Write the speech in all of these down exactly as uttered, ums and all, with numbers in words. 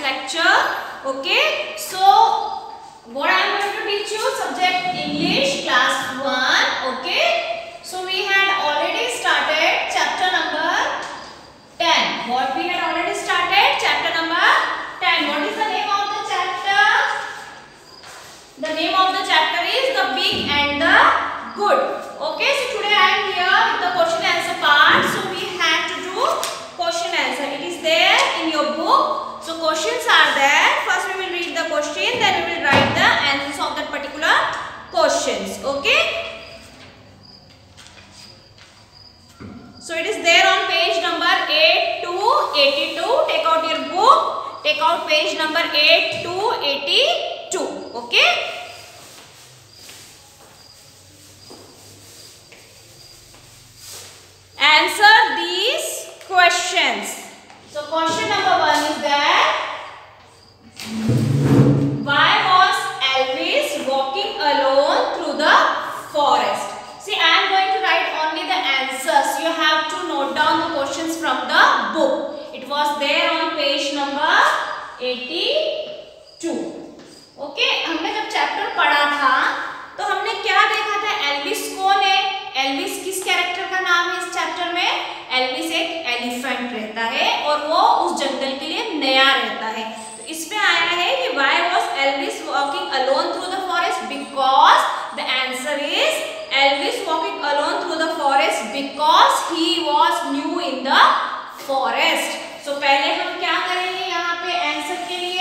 lecture. Okay, so what I am going to teach you, subject English class one. Okay, so we had already started chapter number ten. What we had already started? Chapter number ten. What is the name of the chapter? The name of the chapter is The Big and the Good. Okay, so today I am here with the question answer part. So we had to do question answer. It is there in your book. So questions are there. First we will read the question, then we will write the answers of that particular questions. Okay. So it is there on page number eight to eighty-two. Take out your book. Take out page number eight to eighty-two. Okay. Answer these questions. So question number one is that why was Elvis walking alone through the forest? See, I am going to write only the answers. You have to note down the questions from the book. It was there on page number eighty-two. Okay, हमने जब chapter पढ़ा था तो हमने क्या देखा था? Elvis कौन है? एल्विस किस कैरेक्टर का नाम है इस चैप्टर में? एल्विस एक एलिफेंट रहता है और वो उस जंगल के लिए नया रहता है. तो इसमें आया है कि why was Elvis walking alone through the forest? Because the answer is Elvis walking alone through the forest because he was new in the forest. So पहले हम क्या करेंगे यहाँ पे आंसर के लिए?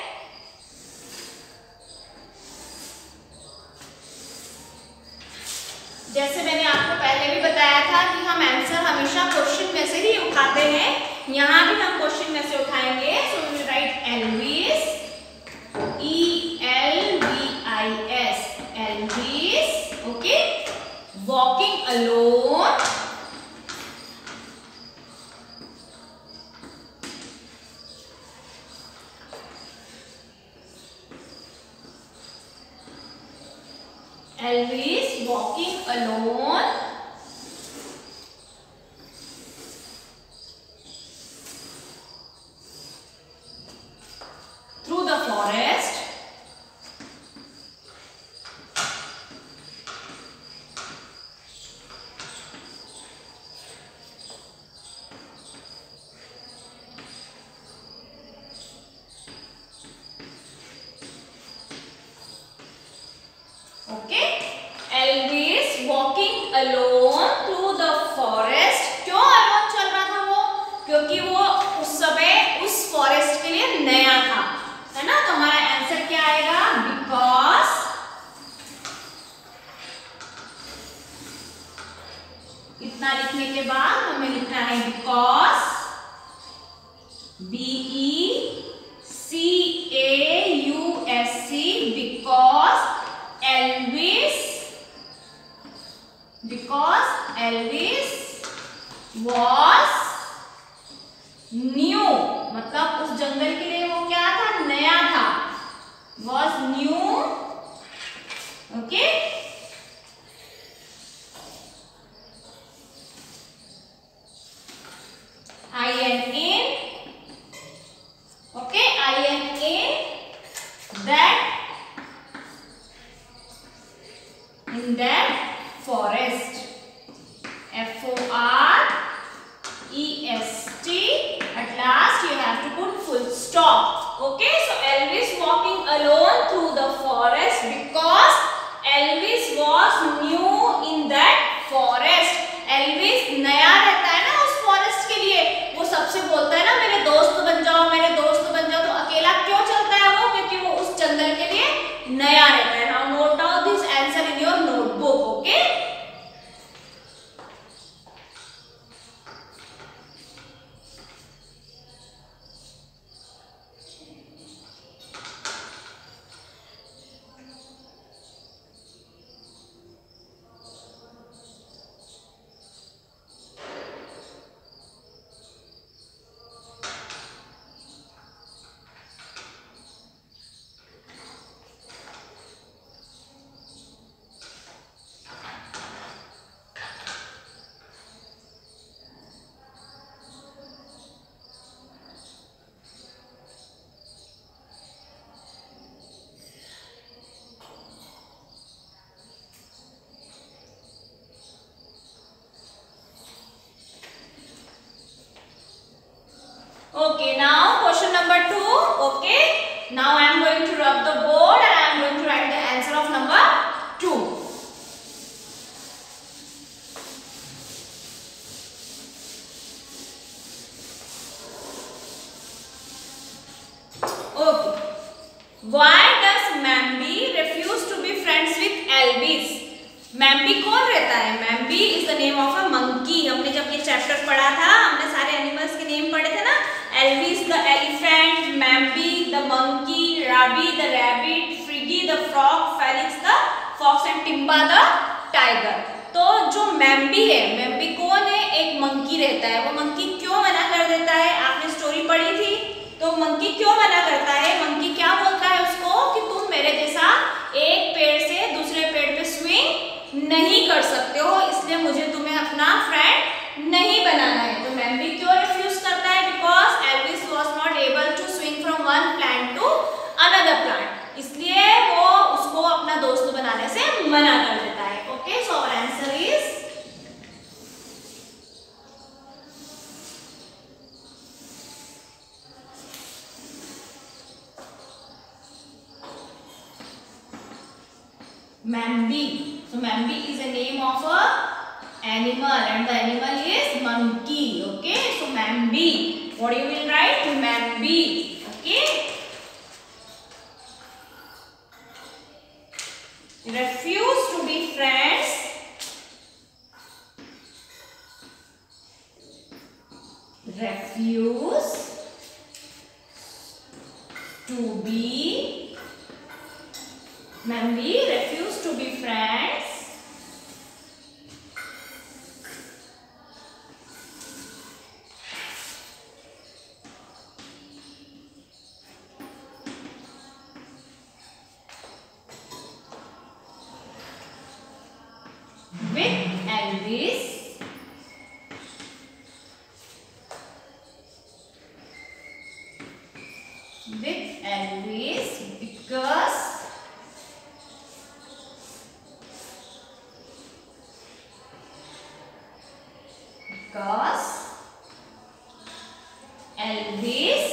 जैसे मैंने आपको पहले भी बताया था कि हम आंसर हमेशा क्वेश्चन में से ही उठाते हैं. यहाँ भी हम क्वेश्चन में से उठाएंगे. So we will write Elvis, E L V I S, Elvis. Okay, walking alone Elvis walking alone through the forest Elvis walking alone through the forest. क्यों alone चल रहा था वो? क्योंकि वो उस समय उस फॉरेस्ट के लिए नया था, है ना? तो हमारा आंसर क्या आएगा? Because इतना लिखने के बाद हमें लिखना है because B E C A U S C because Elvis Because Elvis was new. मतलब उस जंगल के लिए वो क्या था? नया था. Was new. Okay. I N in. Okay. I N in that. In that. Forest. F O R E S T. At last you have to put full stop. Okay, so Elvis walking alone through the forest because Elvis was new in that forest. Elvis नया रहता है ना उस forest के लिए. वो सबसे बोलता है ना मेरे दोस्त बन जाओ, मेरे दोस्त बन जाओ. तो अकेला क्यों चलता है वो? क्योंकि वो उस जंगल के लिए नया रहता है. Now note down this answer in your notebook. Okay. Why does Mambi refuse to be friends with Elvis? मैम्बी कौन रहता है? Mambi is the name of a monkey. हमने जब ये चैप्टर पढ़ा था, हमने सारे एनिमल्स के नेम पढ़े थे ना। Elvis the elephant, Mambi the monkey, Rabi the rabbit, Friggy the frog, Felix the fox and Timba the tiger. तो जो मैम्बी है, मैम्बी कौन है? एक मंकी रहता है। वो मंकी क्यों मना कर देता है? आपने स्टोरी पढ़ी थी, तो मंकी क्यों मना करता है? मंकी क्या बोलता है उसको कि तुम मेरे जैसा एक पेड़ से दूसरे पेड़ पे स्विंग नहीं कर सकते हो, इसलिए मुझे तुम्हें अपना फ्रेंड नहीं बनाना है। तो मैम्बी क्यों रिफ्यूज करता है? Because Elvis was not able to swing from one plant to another plant, इसलिए वो उसको अपना दोस्त बनाने से मना कर देता है। Okay, so our answer is Mambi. So Mambi is a name of a animal and the animal is monkey. Okay, so Mambi. What you will write? Mambi. Okay. Refuse to be friends. Refuse to be. Mambi refuse to be friends with Elvis with Elvis because because Elvis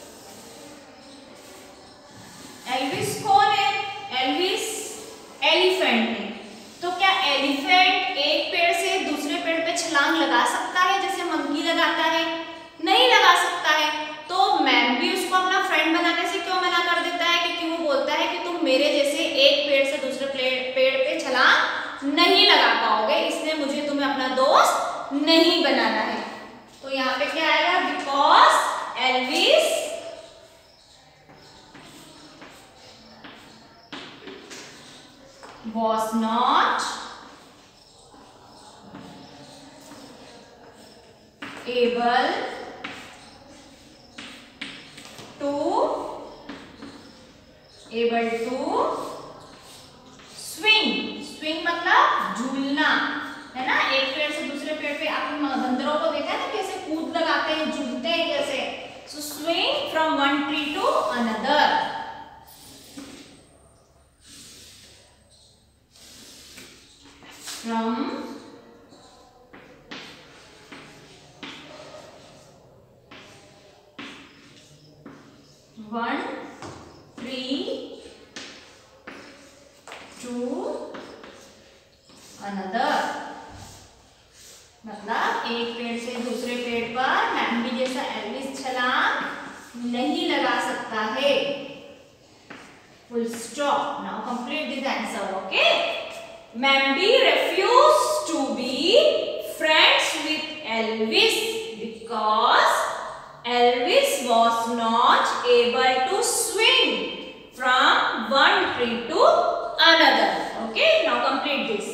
Elvis कौन है? Elvis elephant है। तो क्या elephant एक पेड़ से दूसरे पेड़ पे छलांग लगा सकता है जैसे मंकी लगाता है? नहीं लगा सकता है। तो मैम्बी उसको अपना फ्रेंड बनाने से क्यों मना कर देता है? क्योंकि वो बोलता है कि तुम मेरे जैसे एक पेड़ से दूसरे पेड़ पे छलांग नहीं लगा पाओगे, इसलिए मुझे तुम्हें अपना दोस्त नहीं बनाना है। तो यहाँ पे क्या आएगा? Because Elvis was not able to able to swing swing मतलब झूलना है ना। एक पेड़ से दूसरे पेड़ पे आपने बंदरों को देखा है ना कैसे कूद लगाते हैं, झूलते हैं कैसे। So swing from one tree to another. From one tree to another, मतलब एक पेड़ से दूसरे पेड़ पर मैम्बी जैसा एल्विस छलांग नहीं लगा सकता है। Full stop. Now complete this answer. Okay. Mambi refused to be friends with Elvis because Elvis was not able to swing from one tree to another. Okay, now complete this.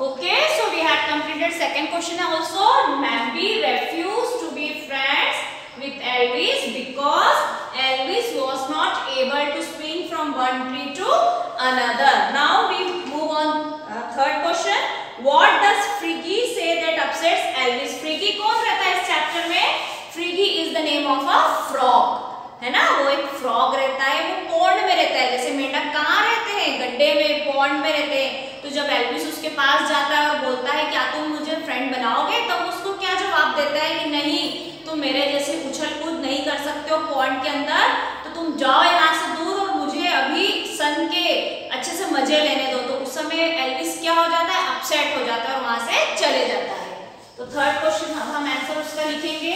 Okay, so we had completed second question also. Nambi refused to be friends with Elvis because Elvis was not able to swing from one tree to another. Now we move on. Uh, third question. What does Friggy say that upsets Elvis? Friggy कौन रहता है इस chapter में? Friggy is the name of a frog. है ना, वो एक frog रहता है, वो पॉन्ड में रहता है। जैसे मेंढक कहाँ रहते हैं? गड्ढे में, पॉन्ड में रहते हैं। तो जब एल्विस उसके पास जाता है और बोलता है क्या तुम मुझे फ्रेंड बनाओगे, तब तो उसको क्या जवाब देता है कि नहीं, तुम मेरे जैसे उछल कूद नहीं कर सकते हो पॉन्ड के अंदर, तो तुम जाओ यहाँ से दूर और मुझे अभी सन के अच्छे से मजे लेने दो। तो उस समय एल्विस क्या हो जाता है? अपसेट हो जाता है और वहां से चले जाता है। तो थर्ड क्वेश्चन अब हम आंसर उसका लिखेंगे।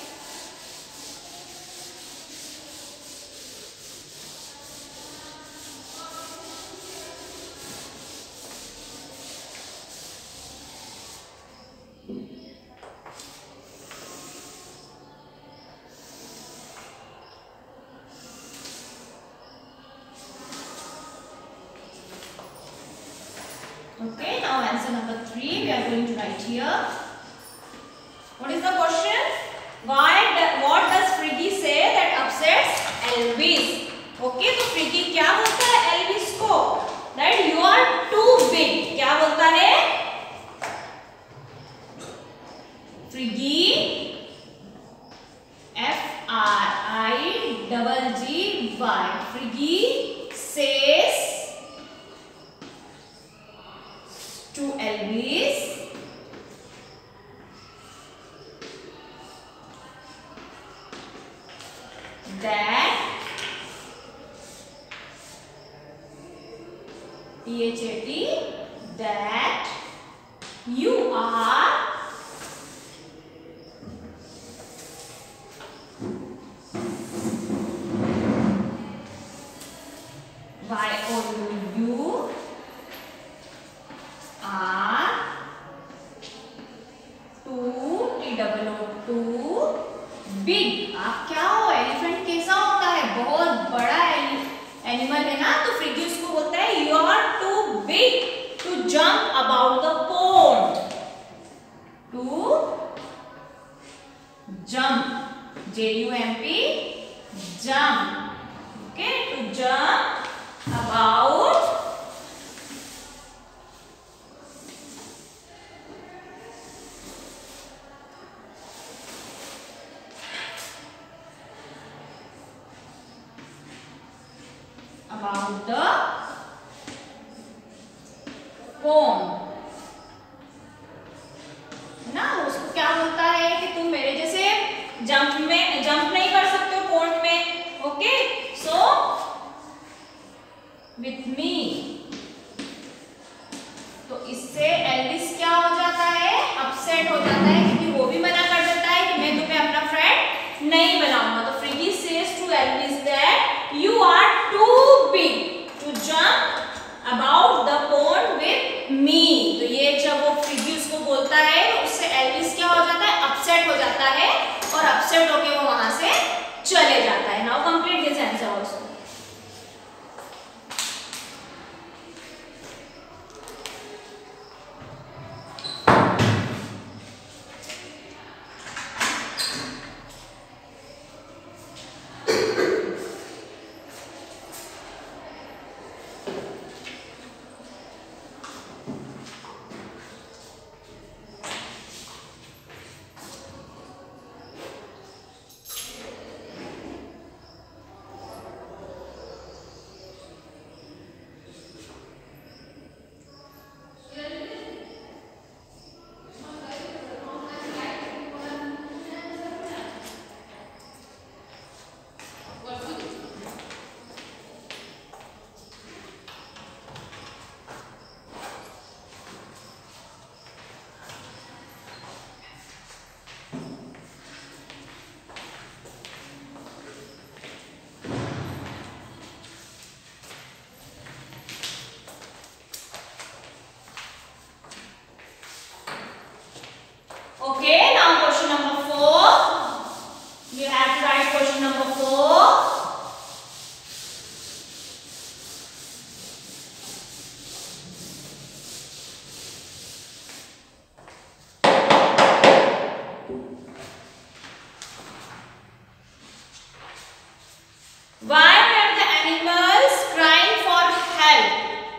Okay, now answer number three we are going to write here. What is the question? Why? Do, what does Friggy say that upsets Elvis? Okay, तो Friggy क्या बोलता है Elvis को? That you are too big. क्या बोलता है? Friggy, F R I G G Y. Friggy says to Elvis that T H A T that you are Y O U U are too T double O too big. आप क्या हो? Elephant कैसा होता है? बहुत बड़ा animal है ना। तो फ्रिगी उसको बोलता है you are too big to jump about the pond. To jump, J U M P, jump. Okay, to jump about about the pond. ना उसको क्या बोलता है कि तुम मेरे जैसे जंप में जंप नहीं कर सकते हो पॉन्ड में। Okay, so with me. तो इससे एल्विस क्या हो जाता है? अपसेट हो जाता है, क्योंकि वो भी मना कर देता है कि मैं तुम्हें अपना फ्रेंड नहीं बनाऊंगा। तो Friggy says to Elvis that you are too big to jump about the pond with me. तो ये जब वो फ्रिगी उसको बोलता है तो उससे एल्विस क्या हो जाता है? अपसेट हो जाता है और अपसेट होके वो वहां से चले जाता है। Now complete this answer also. Okay, now question number four. You have to write question number four.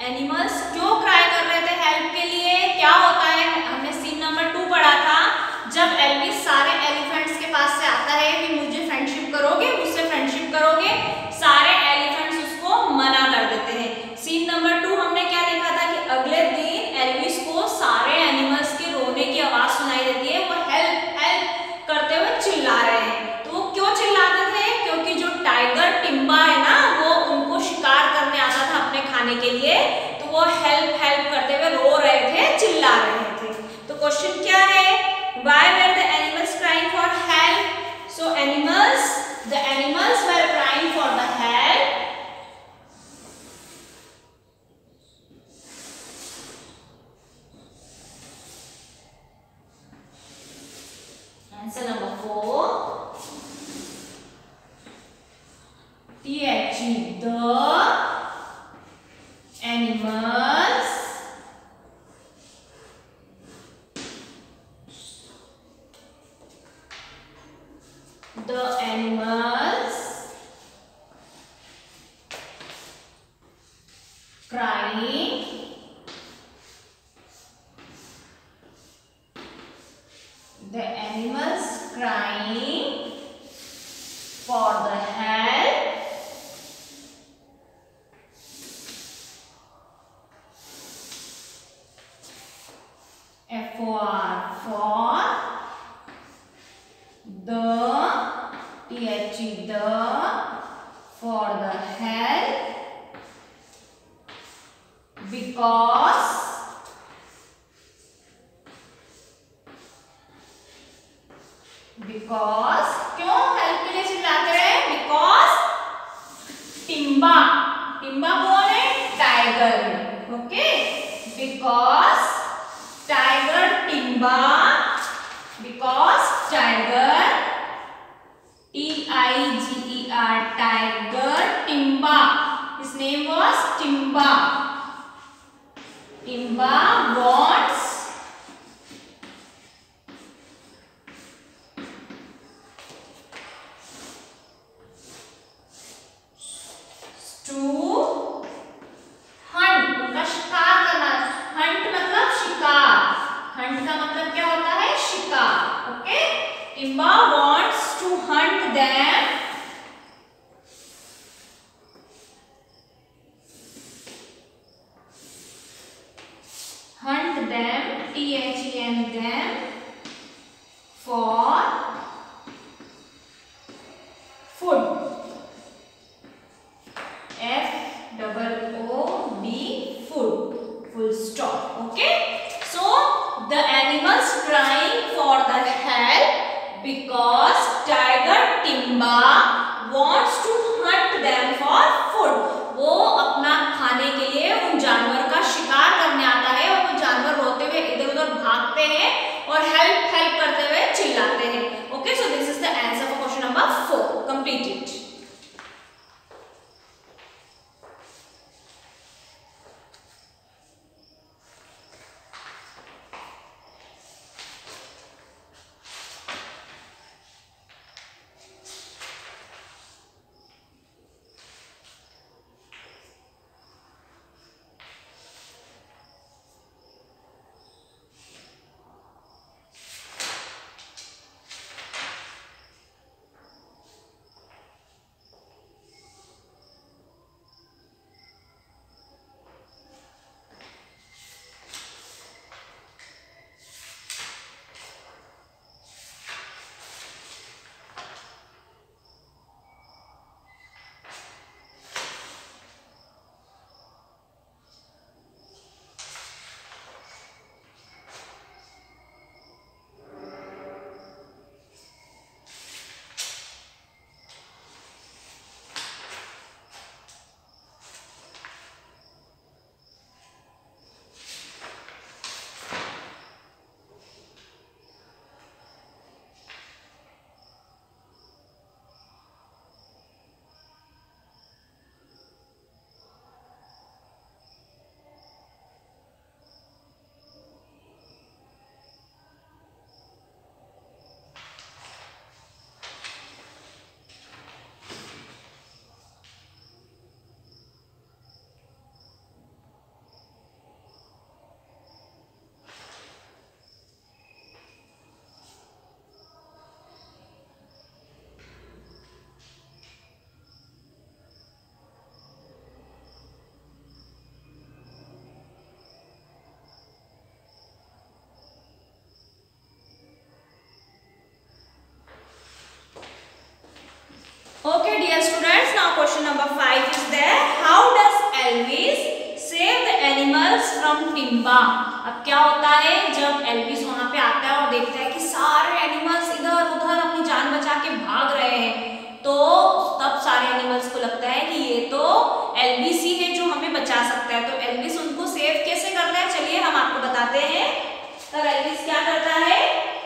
Animals क्यों क्राई कर रहे थे हेल्प के लिए? क्या होता है, हमने सीन नंबर टू पढ़ा था, जब एल्विस सारे एलिफेंट्स के पास से आता है कि मुझे फ्रेंडशिप करोगे, मुझसे फ्रेंडशिप करोगे, सारे एलिफेंट्स उसको मना कर देते हैं। सीन नंबर टू हमने क्या देखा था कि अगले दिन एल्विस को सारे एनिमल्स के रोने की आवाज सुनाई देती है, वो हेल्प हेल्प करते हुए चिल्ला रहे हैं। तो वो क्यों चिल्लाते थे? क्योंकि जो टाइगर टिम्बा है ना, वो उनको शिकार करने आता था अपने खाने के लिए, तो वो हेल्प हेल्प करते हुए रो रहे थे, चिल्ला रहे थे। तो क्वेश्चन क्या है? Why were the animals crying for help? So animals, the animals were crying for the help. Answer number four. T H E, the animals the animals crying the animals crying for the help F O R for the T H E the for the help because because क्यों help के लिए चिल्लाते हैं? Because Timba, Timba कौन है? Tiger. Okay, because tiger Timba, because tiger T I G E R tiger Timba, his name was Timba. Timba wants to hunt, उनका शिकार करना। हंट मतलब शिकार, हंट का मतलब क्या होता है? शिकार। Okay, Timba wants to hunt them hunt them T H E N them for food F O O D food, full stop. Okay, so the animals crying for the help because tiger Timba wants to hunt them for food. वो अपना खाने के लिए उन जानवर का शिकार करने आता है और वो जानवर रोते हुए इधर उधर भागते हैं और हेल्प हेल्प करते हुए चिल्लाते हैं। Okay, so this is the answer for question number four completed. Animals from Timba. अब क्या होता है, जब एल्विस वहां पे आता है और देखता है कि सारे एनिमल्स इधर उधर अपनी जान बचा के भाग रहे हैं, तो तब सारे एनिमल्स को लगता है कि ये तो एल्विस ही है जो हमें बचा सकता है। तो एल्विस उनको सेव कैसे करता है, चलिए हम आपको बताते हैं। तब एल्विस क्या करता है,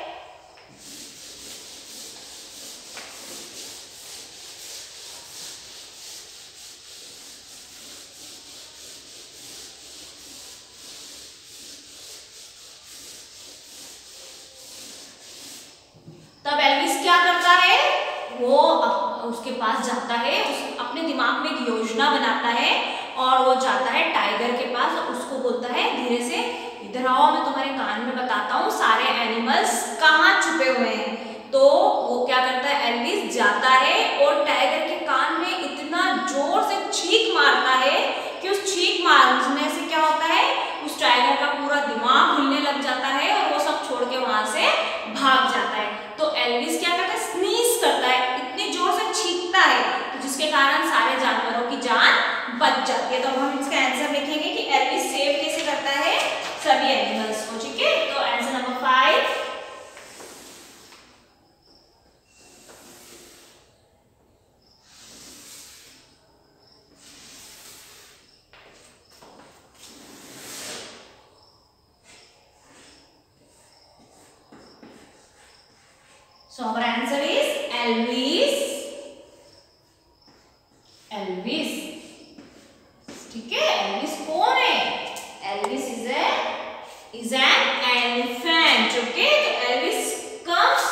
तब एल्विस क्या करता है, वो उसके पास जाता है, उस अपने दिमाग में एक योजना बनाता है और वो जाता है टाइगर के पास और उसको बोलता है धीरे से इधर आओ, मैं तुम्हारे कान में बताता हूँ सारे एनिमल्स कहाँ छुपे हुए हैं। तो वो क्या करता है, एल्विस जाता है और टाइगर के कान में इतना जोर से चीख मारता है कि उस चीख मारने से क्या होता है, उस टाइगर का पूरा दिमाग हिलने लग जाता है और वो सब छोड़ के वहां से भाग जाता है। तो एल्विस क्या करता है, स्नीज करता है, इतनी जोर से चीखता है तो जिसके कारण सारे जानवरों की जान बच जाती है। तो अब हम इसका आंसर देखेंगे कि एल्विस सेव कैसे करता है सभी एनिमल्स को। ठीक है, तो answer number five, so our answer is Elvis. Elvis, ठीक है, एल्विस कौन है, Elvis is a is an elephant. Okay, तो एल्विस कम्स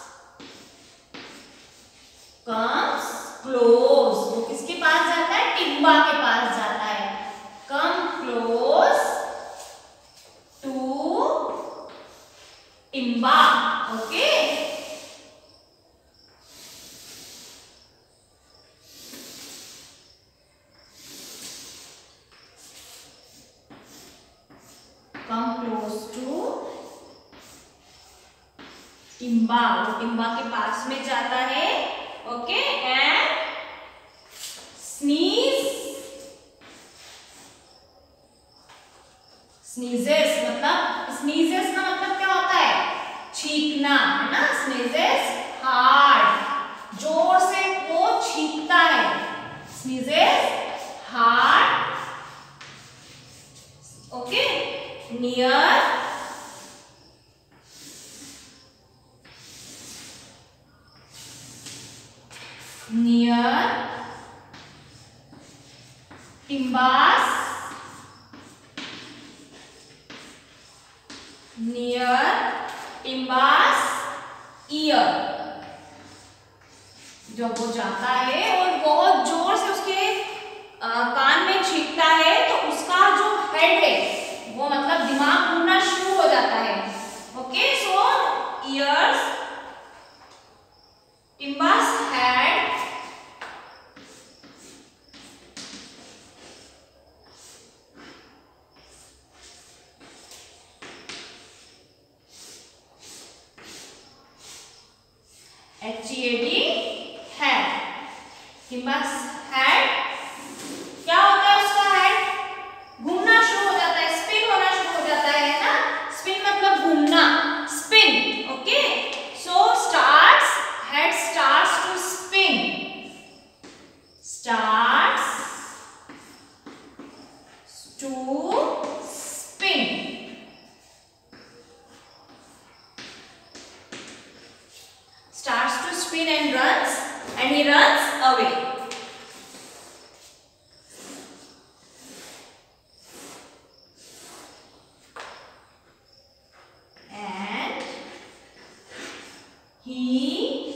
कम्स क्लोज, वो किसके पास जाता है, टिम्बा के पास जाता है। Come close to Timba. Okay, come close to Timba, वो टिम्बा के पास में जाता है। ओके, एंड स्नीज, स्नीजेस मतलब स्नीजेस का मतलब क्या होता है, छींकना, है ना। स्नीजेस हार्ड, जोर से वो छींकता है। Sneezes hard. Okay, near near Timbas near Timbas ear, जब वो जाता है और बहुत जोर से उसके आ, कान में छींकता है तो उसका जो हेड है वो मतलब दिमाग घूमना शुरू हो जाता है। Okay, so ears, Timba's head H E A D head, Timba's head क्या होता है, उसका हेड घूमना शुरू हो जाता है, स्पिन होना शुरू हो जाता है ना। स्पिन मतलब घूमना, spin. Okay, so starts, head starts to spin, starts to spin. Starts to spin and runs, and he runs away. And he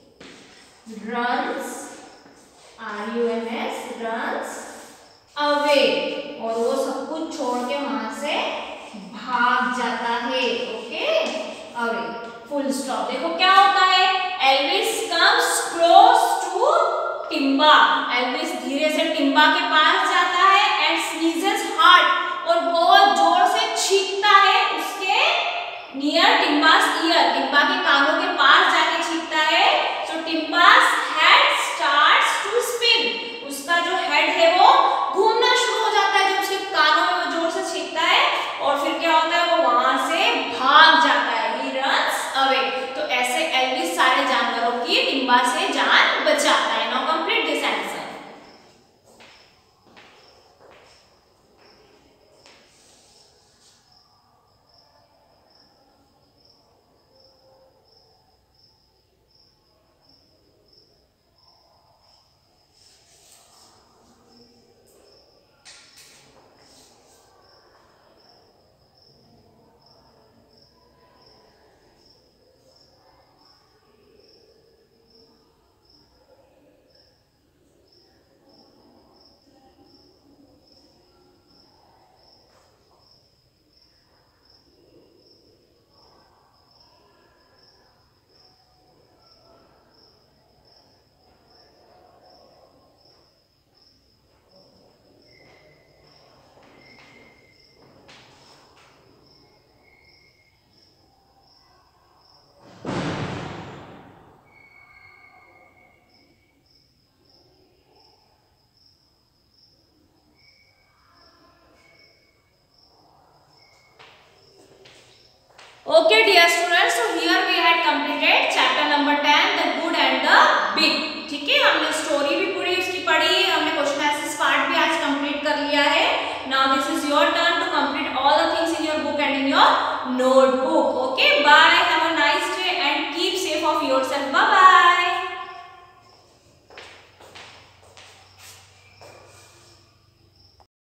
runs, R U N S, runs away, और वो सब कुछ छोड़ के वहां से भाग जाता है। Okay, away, full stop. देखो क्या होता है, Elvis comes close to Timba, Elvis धीरे से टिम्बा के पास जाता है एंड स्नीजेस हार्ड, और बहुत जोर से छींकता है उसके नियर टिम्बास ईयर, टिम्बा के कानों के पास जाके छींकता है। So Timba's head starts to spin, उसका जो हेड है वो घूमना शुरू हो जाता है जब उसके कानों में वो जोर से छींकता डिब्बा से जान बचाता है। Now complete this answer. Okay dear students, so here we had completed chapter number ten, the good and the big. ठीक है, हमने स्टोरी भी पूरी उसकी पढ़ी, हमने क्वेश्चन आंसर्स पार्ट भी आज कंप्लीट कर लिया है. Now this is your turn to complete all the things in your book and in your notebook. Okay, bye.